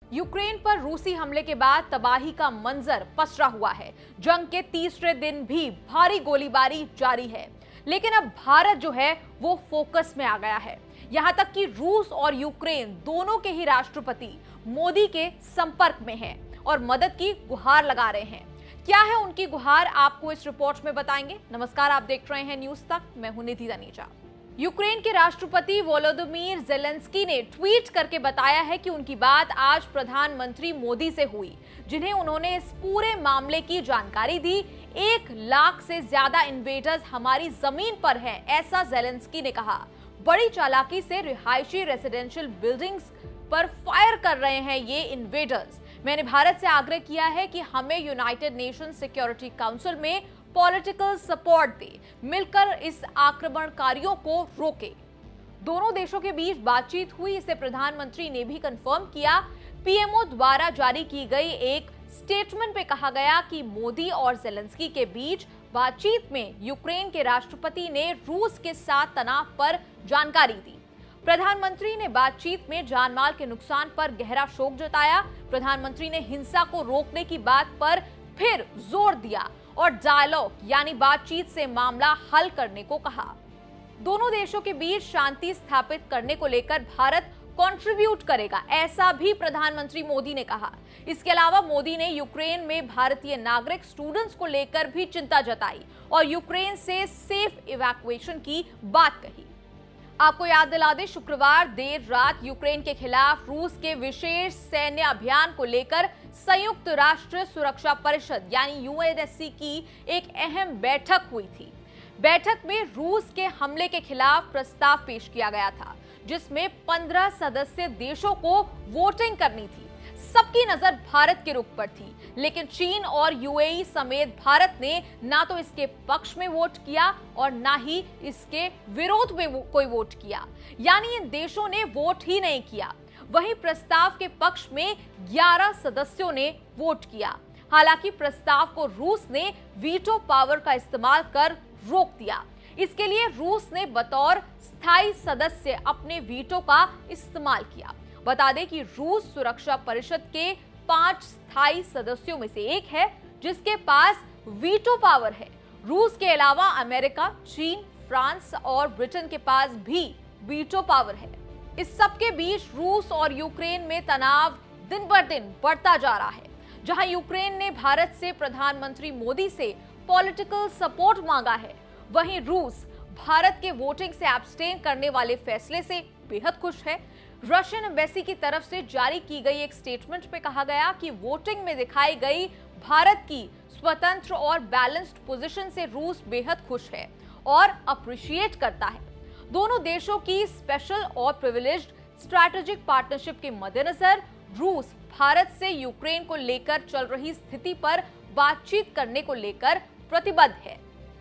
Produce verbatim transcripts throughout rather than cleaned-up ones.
Ukraine पर रूसी हमले के बाद तबाही का मंजर पसरा हुआ है। जंग के तीसरे दिन भी भारी गोलीबारी जारी है, लेकिन अब भारत जो है वो फोकस में आ गया है। यहां तक कि रूस और यूक्रेन दोनों के ही राष्ट्रपति मोदी के संपर्क में हैं और मदद की गुहार लगा रहे हैं। क्या है उनकी गुहार, आपको इस रिपोर्ट में बताएंगे। नमस्कार, आप देख रहे हैं न्यूज तक, मैं हूं निधि तनेजा। यूक्रेन के राष्ट्रपति वोलोदिमीर ज़ेलेंस्की ने ट्वीट करके बताया है कि उनकी बात आज प्रधानमंत्री मोदी से हुई, जिन्हें उन्होंने इस पूरे मामले की जानकारी दी। एक लाख से ज्यादा इन्वेडर्स हमारी जमीन पर हैं, ऐसा ज़ेलेंस्की ने कहा। बड़ी चालाकी से रिहायशी रेसिडेंशियल बिल्डिंग्स पर फायर कर रहे हैं ये इन्वेडर्स। मैंने भारत से आग्रह किया है कि हमें यूनाइटेड नेशन सिक्योरिटी काउंसिल में पॉलिटिकल सपोर्ट दे, मिलकर इस आक्रमणकारियों को रोके। दोनों देशों के बीच बातचीत हुई, इसे प्रधानमंत्री ने भी कंफर्म किया। पीएमओ द्वारा जारी की गई एक स्टेटमेंट में कहा गया कि मोदी और ज़ेलेंस्की के बीच बातचीत में यूक्रेन के राष्ट्रपति ने रूस के साथ तनाव पर जानकारी दी। प्रधानमंत्री ने बातचीत में जानमाल के नुकसान पर गहरा शोक जताया। प्रधानमंत्री ने हिंसा को रोकने की बात पर फिर जोर दिया और डायलॉग यानी बातचीत से मामला हल करने को कहा। दोनों देशों के बीच शांति स्थापित करने को लेकर भारत कंट्रीब्यूट करेगा, ऐसा भी प्रधानमंत्री मोदी ने कहा। इसके अलावा मोदी ने यूक्रेन में भारतीय नागरिक स्टूडेंट्स को लेकर भी चिंता जताई और यूक्रेन से सेफ इवैक्यूएशन की बात कही। आपको याद दिला दें, शुक्रवार देर रात यूक्रेन के खिलाफ रूस के विशेष सैन्य अभियान को लेकर संयुक्त राष्ट्र सुरक्षा परिषद यानी यूएनएससी की एक अहम बैठक हुई थी। बैठक में रूस के हमले के खिलाफ प्रस्ताव पेश किया गया था, जिसमें पंद्रह सदस्य देशों को वोटिंग करनी थी। सबकी नजर भारत के रुख पर थी, लेकिन चीन और यूएई समेत भारत ने ना तो इसके पक्ष में वोट किया और ना ही इसके विरोध में वो, कोई वोट किया, यानी इन देशों ने वोट ही नहीं किया। वहीं प्रस्ताव के पक्ष में ग्यारह सदस्यों ने वोट किया। हालांकि प्रस्ताव को रूस ने वीटो पावर का इस्तेमाल कर रोक दिया। इसके लिए रूस ने बतौर स्थायी सदस्य अपने वीटो का इस्तेमाल किया। बता दें कि रूस सुरक्षा परिषद के पांच स्थायी सदस्यों में से एक है जिसके पास वीटो पावर है। रूस के अलावा अमेरिका, चीन, फ्रांस और ब्रिटेन के पास भी वीटो पावर है। इस सब के बीच रूस और यूक्रेन में तनाव दिन बर दिन बढ़ता जा रहा है। जहां यूक्रेन ने भारत से प्रधानमंत्री मोदी से पॉलिटिकल सपोर्ट मांगा है, वहीं रूस भारत के वोटिंग से एब्सटेन करने वाले फैसले से बेहद खुश है। रशियन एम्बेसी की तरफ से जारी की गई एक स्टेटमेंट में कहा गया कि वोटिंग में दिखाई गई भारत की स्वतंत्र और बैलेंस्ड पोजीशन से रूस बेहद खुश है और अप्रिशिएट करता है। दोनों देशों की स्पेशल और प्रिविलेज्ड स्ट्रैटेजिक पार्टनरशिप के मद्देनजर रूस भारत से यूक्रेन को लेकर चल रही स्थिति पर बातचीत करने को लेकर प्रतिबद्ध है।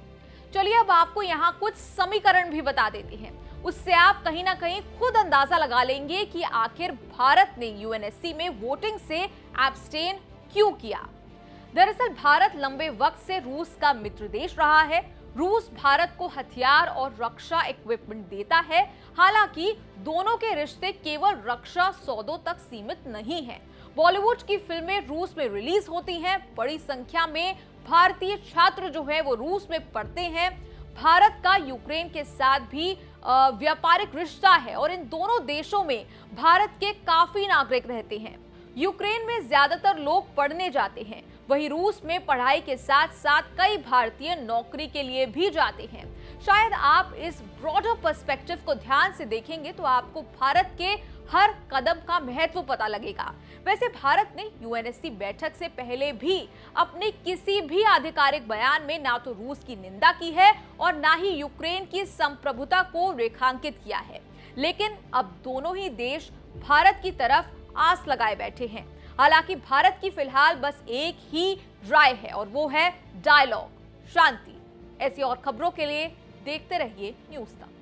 चलिए अब आपको यहाँ कुछ समीकरण भी बता देते हैं, उससे आप कहीं ना कहीं खुद अंदाजा लगा लेंगे कि आखिर भारत ने यूएनएससी में वोटिंग से एब्सटेन क्यों किया। दरअसल भारत लंबे वक्त से रूस का मित्र देश रहा है। रूस भारत को हथियार और रक्षा इक्विपमेंट देता है। हालांकि दोनों के रिश्ते केवल रक्षा सौदों तक सीमित नहीं हैं। बॉलीवुड की फिल्में रूस में रिलीज होती हैं। बड़ी संख्या में भारतीय छात्र जो है वो रूस में पढ़ते हैं। भारत का यूक्रेन के साथ भी व्यापारिक रिश्ता है और इन दोनों देशों में भारत के काफी नागरिक रहते हैं। यूक्रेन में ज्यादातर लोग पढ़ने जाते हैं, वहीं रूस में पढ़ाई के साथ साथ कई भारतीय नौकरी के लिए भी जाते हैं। शायद आप इस ब्रॉडर पर्सपेक्टिव को ध्यान से देखेंगे तो आपको भारत के हर कदम का महत्व पता लगेगा। वैसे भारत ने यूएनएससी बैठक से पहले भी अपने किसी भी आधिकारिक बयान में ना तो रूस की निंदा की है और ना ही यूक्रेन की संप्रभुता को रेखांकित किया है, लेकिन अब दोनों ही देश भारत की तरफ आस लगाए बैठे हैं। हालांकि भारत की फिलहाल बस एक ही राय है और वो है डायलॉग, शांति। ऐसी और खबरों के लिए देखते रहिए न्यूज तक।